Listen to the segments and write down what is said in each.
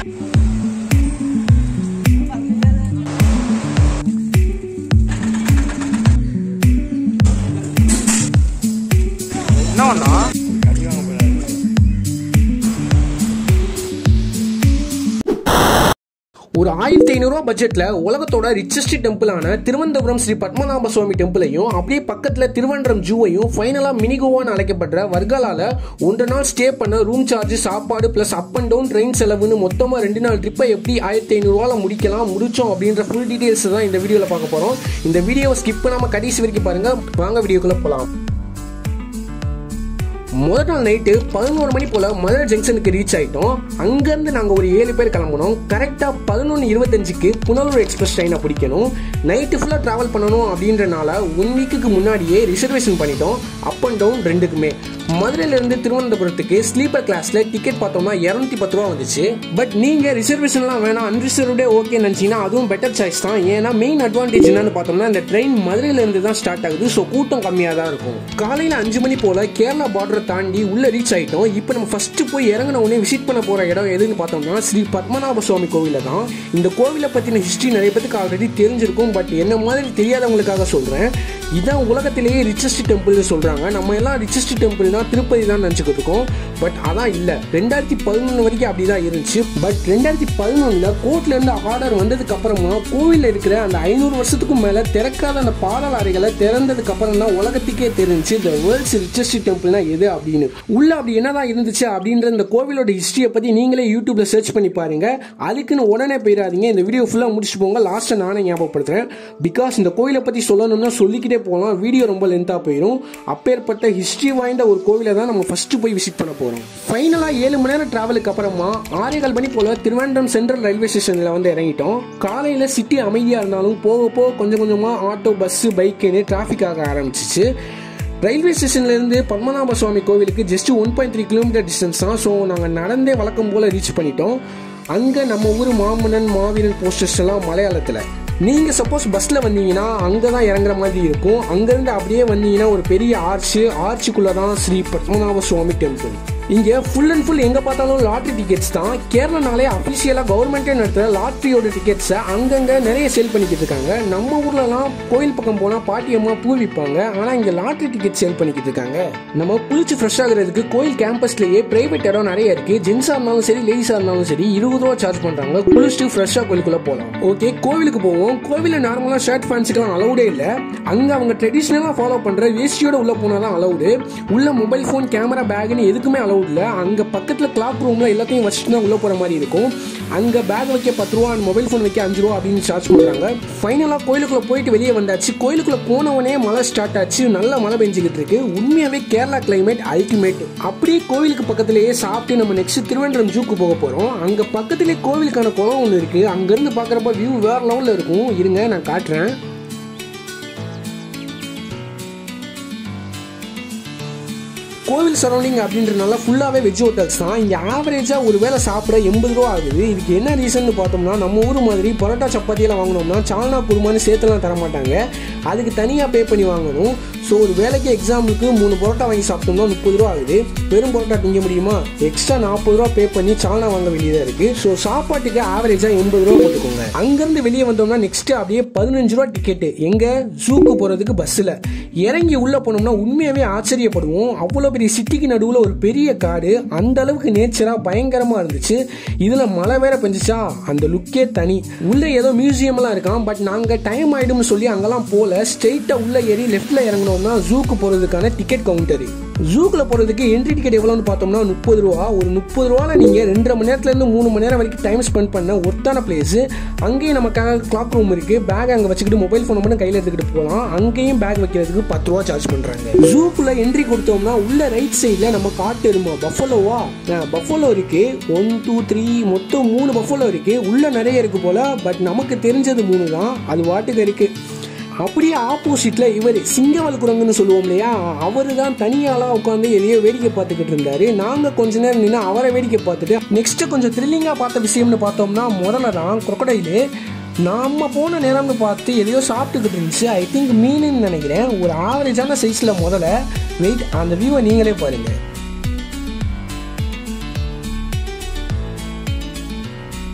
ஒரு 1500 ரூபாய் பட்ஜெட்ல உலகத்தோட ரிச்சஸ்ட் டெம்பிளான திருவனந்தபுரம் ஸ்ரீ பத்மநாப சுவாமி டெம்பிளையும் அப்படியே பக்கத்துல திருவனந்தபுரம் ஜூவையும் ஃபைனலா மினி கோவான்னு அழைக்கப்படுற வர்காலால 1 நாள் ஸ்டே பண்ண ரூம் சார்ஜ் சாப்பாடு plus up and down train செலவுன்னு மொத்தமா 2 நாள் ட்ரிப்பை எப்படி 1500 ரூபாயில முடிச்சோம் அப்படின்ற ஃபுல் டீடைல்ஸ் தான் இந்த வீடியோல பார்க்க போறோம். இந்த வீடியோவை ஸ்கிப் பண்ணாம கடைசி வரைக்கும் பாருங்க. வாங்க வீடியோக்குள்ள போலாம். முதல் நாள் நைட்டு 11 மணி போல மதுரை ஜங்ஷனுக்கு ரீச் ஆயிட்டோம். அங்கிருந்து நாங்க ஒரு 7 பேர் கிளம்பணும். கரெக்டா 11:25க்கு புனலூர் எக்ஸ்பிரஸ் ட்ரெயினை பிடிக்கணும். நைட்டு ஃபுல்லா டிராவல் பண்ணணும் அப்படின்றனால 1 வீக்குக்கு முன்னாடியே ரிசர்வேஷன் பண்ணிட்டோம். அப் அண்ட் டவுன் ரெண்டுக்குமே. மதுரையில இருந்து திருவனந்தபுரத்துக்கு ஸ்லீப்பர் கிளாஸ்ல டிக்கெட் பார்த்தோம்னா 210 ரூபா வந்துச்சு. பட் நீங்க ரிசர்வேஷன்லாம் வேணாம், அன்ரிசர்வ்டே ஓகே நினைச்சீங்கன்னா அதுவும் பெட்டர் சாய்ஸ் தான். ஏன்னா மெயின் அட்வான்டேஜ் என்னன்னு பார்த்தோம்னா இந்த ட்ரெயின் மதுரையில இருந்து தான் ஸ்டார்ட் ஆகுது. ஸோ கூட்டம் கம்மியா தான் இருக்கும். காலையில 5 மணி போல கேரளா பார்டரை தாண்டி உள்ள ரீச் ஆயிட்டோம். இப்போ நம்ம ஃபர்ஸ்ட் போய் இறங்கின உடனே விசிட் பண்ண போற இடம் எதுன்னு பார்த்தோம்னா ஸ்ரீ பத்மநாப சுவாமி கோவில தான். இந்த கோவிலை பத்தின ஹிஸ்டரி நிறைய பேருக்கு ஆல்ரெடி தெரிஞ்சிருக்கும். பட் என்ன மாதிரி தெரியாதவங்களுக்காக சொல்றேன். இதான் உலகத்திலேயே ரிச்சஸ்ட் டெம்பிள் சொல்றாங்க. நம்ம எல்லாம் ரிச்சஸ்ட் டெம்பிள்னா திருப்பதி தான் நினைச்சுக்கிட்டு இருக்கோம். பட் அதான் இல்ல. 2011 வரைக்கும் அப்படிதான் இருந்துச்சு. பட் 2011 கோர்ட்ல இருந்து ஆர்டர் வந்ததுக்கு அப்புறமா கோவில்ல இருக்கிற அந்த 500 வருஷத்துக்கும் மேல திறக்காத அந்த பாடல் அறைகளை திறந்ததுக்கு அப்புறம் தான் உலகத்துக்கே தெரிஞ்சு இந்த வேர்ல்ட்ஸ் ரிச்சஸ்ட் டெம்பிள்னா எது அப்படின்னு. உள்ள அப்படி என்னதான் இருந்துச்சு அப்படின்ற இந்த கோவிலோட ஹிஸ்டரியை பத்தி நீங்களே யூடியூப்ல சர்ச் பண்ணி பாருங்க. அதுக்குன்னு உடனே போயிடாதீங்க. இந்த வீடியோ ஃபுல்லா முடிச்சு போங்க. லாஸ்ட்டா நானே ஞாபகப்படுத்துறேன். பிகாஸ் இந்த கோவிலை பத்தி சொல்லணும்னா சொல்லிக்கிட்டே போகலாம். வீடியோ ரொம்ப லென்த்தா போயிடும். அப்பேற்பட்ட ஹிஸ்டரி வாய்ந்த ஒரு கோவிலை தான் நம்ம ஃபர்ஸ்ட் போய் விசிட் பண்ண போறோம். ஃபைனலா 7 மணி நேரம் டிராவலுக்கு அப்புறமா 6:15 மணி போல திருவனந்தபுரம் சென்ட்ரல் ரயில்வே ஸ்டேஷன்ல வந்து இறங்கிட்டோம். காலையில சிட்டி அமைதியா இருந்தாலும் போக போக கொஞ்சம் கொஞ்சமா ஆட்டோ பஸ் பைக்குன்னு டிராபிக் ஆக ஆரம்பிச்சிச்சு. ரயில்வே ஸ்டேஷன்ல இருந்து பத்மநாப சுவாமி கோவிலுக்கு ஜஸ்ட் 1.3 கிலோமீட்டர் டிஸ்டன்ஸ் தான். ஸோ நாங்கள் நடந்தே வழக்கம் போல ரீச் பண்ணிட்டோம். அங்கே நம்ம ஊர் மாமன்னன் மாவீரன் போஸ்டர்ஸ் எல்லாம் மலையாளத்தில். நீங்க சப்போஸ் பஸ்ல வந்தீங்கன்னா அங்கதான் இறங்குற மாதிரி இருக்கும். அங்கிருந்து அப்படியே வந்தீங்கன்னா ஒரு பெரிய ஆர்ச்சுக்குள்ளதான் ஸ்ரீ பத்மநாப சுவாமி டெம்பிள். இங்க ஃபுல் அண்ட் ஃபுல் எங்க பார்த்தாலும் லாட்ரி டிக்கெட்ஸ் தான். கேரளானாலே அபிஷியலா கவர்மெண்டே நடத்துற லாட்ரியோட டிக்கெட்ஸ் அங்கங்க நிறைய சேல் பண்ணிக்கிட்டு இருக்காங்க. நம்ம ஊர்லலாம் கோயில் பக்கம் போனா பாட்டியம்மா பூ விற்பாங்க. ஆனா இங்க லாட்ரி டிக்கெட் சேல் பண்ணிக்கிட்டு இருக்காங்க. நம்ம குளிச்சு ஃப்ரெஷ் ஆகுறதுக்கு கோயில் கேம்பஸ்லயே பிரைவேட் இடம் நிறைய இருக்கு. ஜென்ஸா இருந்தாலும் சரி லேடிஸா இருந்தாலும் சரி 20 ரூபா சார்ஜ் பண்றாங்க. குளிச்சுட்டு ஃப்ரெஷ்ஷா கோயிலுக்குள்ள போகலாம். ஓகே, கோவிலுக்கு போவோம். கோவில நார்மலா ஷர்ட் ஃபேன்ஸுக்கெல்லாம் அலவுடே இல்ல. அங்க அவங்க ட்ரெடிஷனலா ஃபாலோ பண்ற வேஷ்டியோட உள்ள போனாதான் அலவுடு. உள்ள மொபைல் போன் கேமரா பேக்னு எதுக்குமே அலவுட் இல்ல. அங்க பக்கத்துல கிளாக் ரூம்ல எல்லாத்தையும் வச்சுட்டு தான் உள்ள போற மாதிரி இருக்கும். அங்க பேக் வைக்க 10 ரூபா, மொபைல் போன் வைக்க 5 ரூபா அப்படின்னு சார்ஜ் பண்றாங்க. ஃபைனலா கோயிலுக்குள்ள போயிட்டு வெளியே வந்தாச்சு. கோயிலுக்குள்ள போனவனே மழை ஸ்டார்ட் ஆச்சு. நல்ல மழை பெஞ்சுக்கிட்டு இருக்கு. உண்மையாவே கேரளா கிளைமேட் அல்டிமேட். அப்படியே கோவிலுக்கு பக்கத்திலேயே சாப்பிட்டு நம்ம நெக்ஸ்ட் திருவனந்தபுரம் ஜூக்கு போக போறோம். அங்க பக்கத்திலே கோவிலுக்கான குளம் ஒன்று இருக்கு. அங்க இருந்து பாக்குறப்ப வியூ வேற லெவல்ல இருக்கும். இருங்க நான் காட்டுறேன். கோவில் சரௌண்டிங் அப்படின்றனால ஃபுல்லாகவே வெஜ் ஹோட்டல்ஸ் தான். இங்கே ஆவரேஜாக ஒரு வேளை சாப்பிட 80 ரூபா ஆகுது. இதுக்கு என்ன ரீசன் பார்த்தோம்னா நம்ம ஊர் மாதிரி பரோட்டா சப்பாத்தியெல்லாம் வாங்கினோம்னா சால்னா குருமான்னு சேர்த்துலாம் தரமாட்டாங்க. அதுக்கு தனியாக பே பண்ணி வாங்கணும். ஸோ ஒரு வேலைக்கு எக்ஸாம்பிளுக்கு 3 பரோட்டா வாங்கி சாப்பிட்டோம்னா 30 ரூபா ஆகுது. வெறும் பரோட்டா திங்க முடியுமா? எக்ஸ்ட்ரா 40 ரூபா பே பண்ணி சால்னா வாங்க வேண்டியதாக இருக்குது. ஸோ சாப்பாட்டுக்கு ஆவரேஜாக 80 ரூபா போட்டுக்கோங்க. அங்கேருந்து வெளியே வந்தோம்னா நெக்ஸ்ட் அப்படியே 15 ரூபா டிக்கெட்டு. எங்கே ஜூக்கு போகிறதுக்கு பஸ்ஸில் இறங்கி உள்ளே போனோம்னா உண்மையாகவே ஆச்சரியப்படுவோம். அவ்வளோ பெரிய சிட்டிக்கு நடுவில் ஒரு பெரிய காடு. அந்த அளவுக்கு நேச்சராக பயங்கரமாக இருந்துச்சு. இதில் மழை வேற பெஞ்சிச்சா அந்த லுக்கே தனி. உள்ளே ஏதோ மியூசியம்லாம் இருக்கான். பட் நாங்கள் டைம் ஆகிடும்னு சொல்லி அங்கெல்லாம் போல ஸ்ட்ரெயிட்டாக உள்ளே ஏறி லெஃப்டில் இறங்கினோம்னா ஜூக்கு போகிறதுக்கான டிக்கெட் கவுண்டரு. ஜூக்குல போறதுக்கு என்ட்ரி டிக்கெட் எவ்வளவுன்னு பார்த்தோம்னா 30 ரூபா. ஒரு 30 ரூபால நீங்க 2.5 மணி நேரத்துல இருந்து 3 மணி நேரம் வரைக்கும் டைம் ஸ்பெண்ட் பண்ண ஒர்த்தான பிளேஸ். அங்கேயும் நமக்காக கிளாக் ரூம் இருக்கு. பேக் அங்க வச்சுக்கிட்டு மொபைல் போன் மட்டும் கையில எடுத்துக்கிட்டு போகலாம். அங்கேயும் பேக் வைக்கிறதுக்கு 10 ரூபா சார்ஜ் பண்றாங்க. ஜூக்குள்ள என்ட்ரி கொடுத்தோம்னா உள்ள ரைட் சைட்ல நம்ம காட்டு எருமை பஃபலோவா பஃபலோ இருக்கு. 1 2 3 மொத்தம் 3 பஃபலோ இருக்கு. உள்ள நிறைய இருக்கு போல. பட் நமக்கு தெரிஞ்சது 3 தான். அது வாட்டுக்கு இருக்கு. அப்படியே ஆப்போசிட்ல இவர் சிங்கவல் குரங்குன்னு சொல்லுவோம் இல்லையா, அவரு தான் தனியாலாம் உட்காந்து எதையோ வேடிக்கை பார்த்துக்கிட்டு இருந்தாரு. நாங்க கொஞ்ச நேரம் நின்று அவரை வேடிக்கை பார்த்துட்டு நெக்ஸ்ட் கொஞ்சம் த்ரில்லிங்கா பார்த்த விஷயம்னு பார்த்தோம்னா முதல்ல தான் குரோக்கடைலு நாம போன நேரம்னு பார்த்து எதையோ சாப்பிட்டுக்கிட்டு இருந்துச்சு. ஐ திங்க் மீனுன்னு நினைக்கிறேன். ஒரு ஆவரேஜான சைஸ்ல முதல்ல வெயிட். அந்த வியூவை நீங்களே பாருங்க.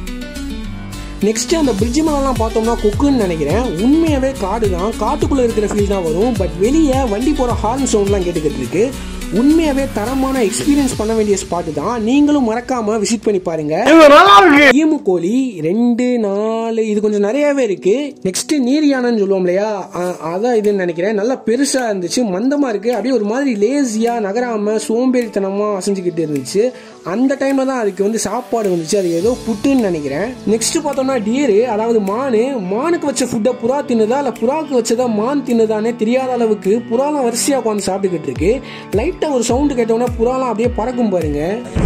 நெக்ஸ்ட் அந்த பிரிட்ஜ் மேலாம் பார்த்தோம்னா கொக்குன்னு நினைக்கிறேன். உண்மையாவே காடு தான், காட்டுக்குள்ள இருக்கிற ஃபீல் தான் வரும். பட் வெளியே வண்டி போற ஹார்ன் சவுண்ட்லாம் கேட்டுக்கிட்டு இருக்கு. உண்மையாவே தரமான எக்ஸ்பீரியன்ஸ் பண்ண வேண்டிய ஸ்பாட் தான். நீங்களும் மறக்காம விசிட் பண்ணி பாருங்க. ஈமுக்கோழி 2 4 இது கொஞ்சம் நிறையவே இருக்கு. நெக்ஸ்ட் நீர் யானைன்னு சொல்லுவோம் இல்லையா, அதான் இதுன்னு நினைக்கிறேன். நல்லா பெருசா இருந்துச்சு, மந்தமா இருக்கு. அப்படியே ஒரு மாதிரி லேசியா நகராம சோம்பேறித்தனமா அசைஞ்சுக்கிட்டு இருந்துச்சு. அந்த டைம்ல தான் அதுக்கு வந்து சாப்பாடு வந்துச்சு. அது ஏதோ புட்டுன்னு நினைக்கிறேன். நெக்ஸ்ட் பார்த்தோம்னா டியர், அதாவது மானுக்கு வச்ச ஃபுட்டை புறா தின்னுதா இல்ல புறாக்கு வச்சதா மான் தின்னுதானே தெரியாத அளவுக்கு புறாலாம் வரிசையா உட்காந்து சாப்பிட்டுக்கிட்டு இருக்கு. லைட்டா ஒரு சவுண்ட் கேட்டோம்னா புறாலாம் அப்படியே பறக்கும் பாருங்க.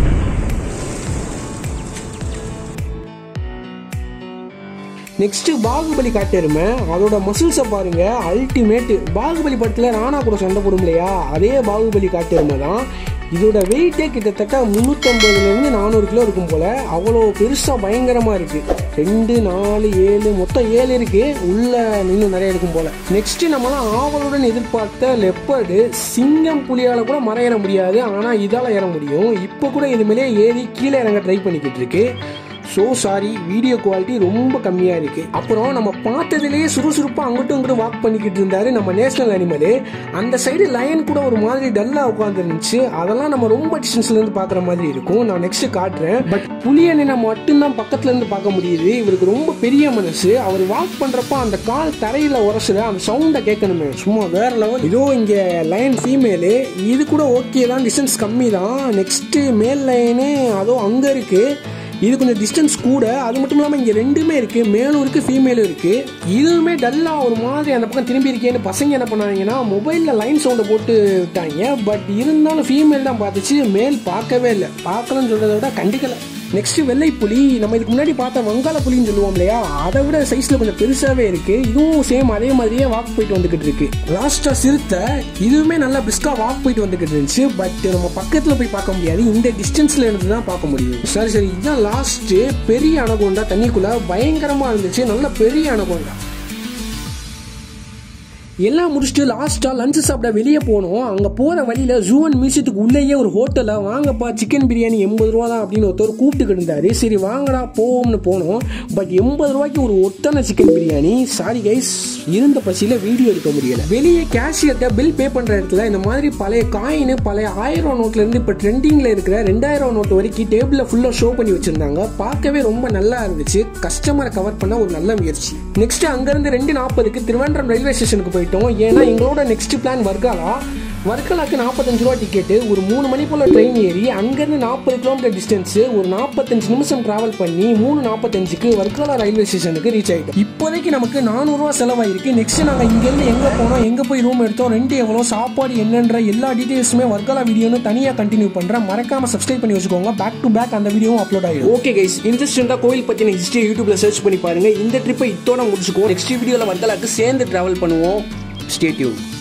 நெக்ஸ்ட் பாகுபலி காட்டெருமை, அதோட மசில்ஸை பாருங்க, அல்டிமேட். பாகுபலி படத்துல ராணா கூட சண்டை போடும் இல்லையா, அதே பாகுபலி காட்டெருமை தான். இதோட வெயிட்டே கிட்டத்தட்ட 350 to 400 கிலோ இருக்கும் போல. அவ்வளோ பெருசா பயங்கரமா இருக்கு. 2 4 7 மொத்தம் 7 இருக்கு. உள்ள இன்னும் நிறைய இருக்கும் போல. நெக்ஸ்ட் நம்மளாம் ஆவலுடன் எதிர்பார்த்த லெப்பர்டு. சிங்கம் புலியால கூட மரம் ஏற முடியாது, ஆனா இதால ஏற முடியும். இப்போ கூட இது மேலே ஏறி கீழே இறங்க ட்ரை பண்ணிக்கிட்டு இருக்கு. ஸோ சாரி, வீடியோ குவாலிட்டி ரொம்ப கம்மியாக இருக்கு. அப்புறம் நம்ம பார்த்ததுலேயே சுறுசுறுப்பாக அங்கிட்டும் இங்கிட்டும் வாக் பண்ணிக்கிட்டு இருந்தாரு நம்ம நேஷனல் அனிமலு. அந்த சைடு லயன் கூட ஒரு மாதிரி டல்லாக உட்காந்துருந்துச்சு. அதெல்லாம் நம்ம ரொம்ப டிஸ்டன்ஸ்ல இருந்து பார்க்குற மாதிரி இருக்கும். நான் நெக்ஸ்ட் காட்டுறேன். பட் புலியனை மட்டும்தான் பக்கத்துல இருந்து பார்க்க முடியுது. இவருக்கு ரொம்ப பெரிய மனசு. அவர் வாக் பண்றப்ப அந்த கால் தரையில உரசுற அந்த சவுண்டை கேட்கணுமே, சும்மா வேற லெவல். இதோ இங்க லயன் ஃபீமேலு, இது கூட ஓகே தான், டிஸ்டன்ஸ் கம்மி தான். நெக்ஸ்ட் மேல் லயனு அதோ அங்க இருக்கு, இது கொஞ்சம் டிஸ்டன்ஸ் கூட. அது மட்டும் இல்லாமல் இங்கே 2மே இருக்கு, மேலும் இருக்கு ஃபீமேலும் இருக்கு. இதுவுமே டல்லாக ஒரு மாதிரி அந்த பக்கம் திரும்பி இருக்கேன்னு பசங்க என்ன பண்ணாங்கன்னா மொபைலில் லைன் சவுண்டை போட்டு விட்டாங்க. பட் இருந்தாலும் ஃபீமேல் தான் பார்த்துச்சு, மேல் பார்க்கவே இல்லை. பார்க்கலன்னு சொல்றதை விட கண்டிக்கலை. நெக்ஸ்ட் வெள்ளை புலி, நம்ம இதுக்கு முன்னாடி பார்த்த வங்காள புலின்னு சொல்லுவோம் இல்லையா, அதை விட சைஸ்ல கொஞ்சம் பெருசாவே இருக்கு. இதுவும் சேம் அதே மாதிரியே வாக் போயிட்டு வந்துகிட்டு இருக்கு. லாஸ்டா சிறுத்தை, இதுவுமே நல்லா பிஸ்கா வாக் போயிட்டு வந்துகிட்டு இருந்துச்சு. பட் நம்ம பக்கத்துல போய் பார்க்க முடியாது, இந்த டிஸ்டன்ஸ்ல இருந்து தான் பார்க்க முடியும். சரி இதுதான் லாஸ்ட் பெரிய அனகோண்டா. தண்ணிக்குள்ள பயங்கரமா இருந்துச்சு, நல்ல பெரிய அனகோண்டா. எல்லாம் முடிச்சுட்டு லாஸ்டா லஞ்ச் சாப்பிட வெளியே போனோம். அங்க போற வழியில ஜூ அண்ட் மியூசியத்துக்கு உள்ளேயே ஒரு ஹோட்டல்ல வாங்கப்பா சிக்கன் பிரியாணி 80 ரூபா தான் அப்படின்னு ஒருத்தர் கூப்பிட்டு இருந்தாரு. சரி வாங்கடா போவோம்னு போனோம். பட் 80 ரூபாய்க்கு ஒரு ஒத்தனை சிக்கன் பிரியாணி. சாரி கைஸ், இருந்த பசியில வீடியோ எடுக்க முடியல. வெளியே கேஷியர்ட்ட பில் பே பண்ற இடத்துல இந்த மாதிரி பழைய காயின், பழைய 1000 நோட்ல இருந்து இப்ப ட்ரெண்டிங்ல இருக்கிற 2000 நோட் வரைக்கும் டேபிள்ல ஃபுல்லா ஷோ பண்ணி வச்சிருந்தாங்க. பார்க்கவே ரொம்ப நல்லா இருந்துச்சு. கஸ்டமரை கவர் பண்ண ஒரு நல்ல முயற்சி. நெக்ஸ்ட் அங்க இருந்து 2:40க்கு திருவனந்தபுரம் ரயில்வே ஸ்டேஷனுக்கு போயிட்டோம். ஏன்னா எங்களோட நெக்ஸ்ட் பிளான் வர்க்கலாக்கு 45 ரூபா டிக்கெட்டு. ஒரு 3 மணி போல ட்ரெயின் ஏறி அங்கிருந்து 40 கிலோமீட்டர் டிஸ்டன்ஸ் ஒரு 45 நிமிஷம் டிராவல் பண்ணி 3:45க்கு வர்க்கலா ரயில்வே ஸ்டேஷனுக்கு ரீச் ஆயிட்டோம். இப்போதைக்கு நமக்கு 400 ரூபா செலவாயிருக்கு. நெக்ஸ்ட் நாங்க இங்க இருந்து எங்க போனோம், எங்க போய் ரூம் எடுத்தோம், ரெண்ட் எவ்வளவு, சாப்பாடு என்னன்ற எல்லா டீடைல்ஸுமே வர்க்கலா வீடியோன்னு தனியா கண்டினியூ பண்றேன். மறக்காம சப்ஸ்கிரைப் பண்ணி வச்சுக்கோங்க. பேக் டு பேக் அந்த வீடியோவும் அப்லோட் ஆயிடும். ஓகே கைஸ், இன்ட்ரெஸ்டா கோயில் பத்தின ஹிஸ்டரி யூடியூப்ல சர்ச் பண்ணி பாருங்க. இந்த ட்ரிப்பை இதோட முடிச்சுக்கோ. நெக்ஸ்ட் வீடியோல வர்க்கலாக்கு சேர்ந்து டிராவல் பண்ணுவோம். Stay tune.